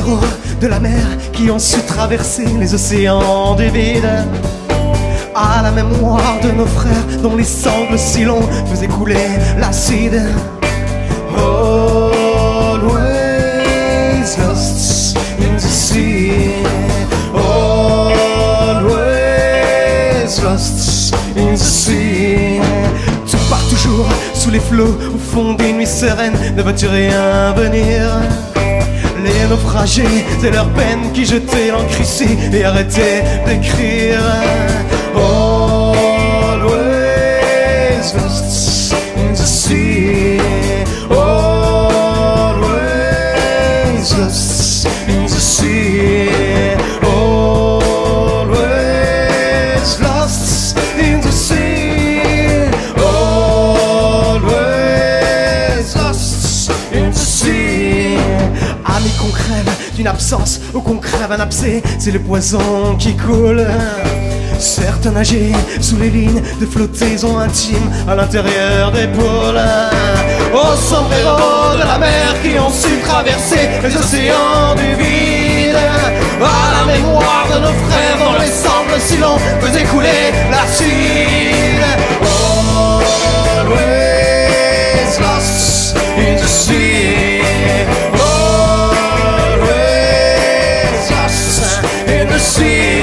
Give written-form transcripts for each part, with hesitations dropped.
héros de la mer qui ont su traverser les océans du vide. À la mémoire de nos frères dont les sangles si longs faisaient couler l'acide. Always lost in the sea. Always lost in the sea. Tu pars toujours sous les flots au fond des nuits sereines. Ne vois-tu rien venir? Les naufragés, c'est leur peine qui jetait l'encre ici et arrêtait d'écrire. Always lost in the sea. Always lost in the sea. Always lost in the sea. Always lost in the sea. Amis qu'on crève d'une absence ou qu'on crève un abcès, c'est le poison qui coule. Certains nager sous les lignes de flottaison intime à l'intérieur des pôles. Aux sombreros de la mer qui ont su traverser les océans du vide. À la mémoire de nos frères dont les sangles si longs faisaient couler l'acide. Always lost in the sea. Always lost in the sea.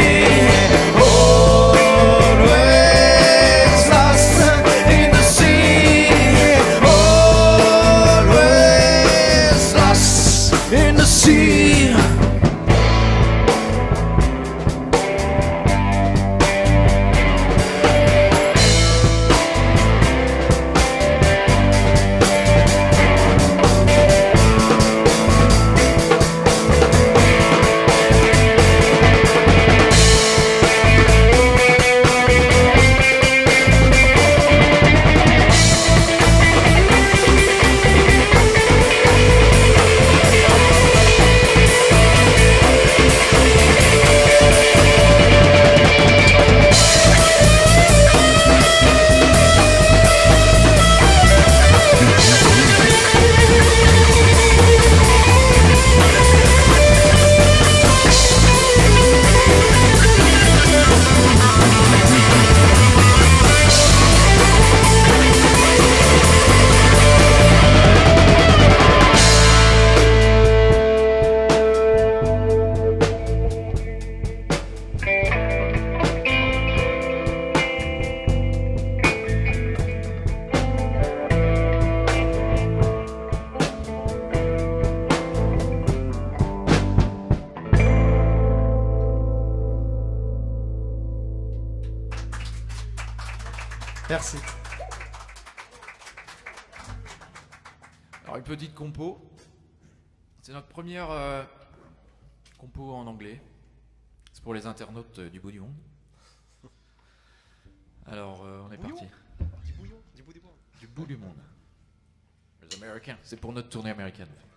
Merci. Alors une petite compo. C'est notre première compo en anglais. C'est pour les internautes du bout du monde. Alors on est parti. Du bout du monde. Les Américains. C'est pour notre tournée américaine.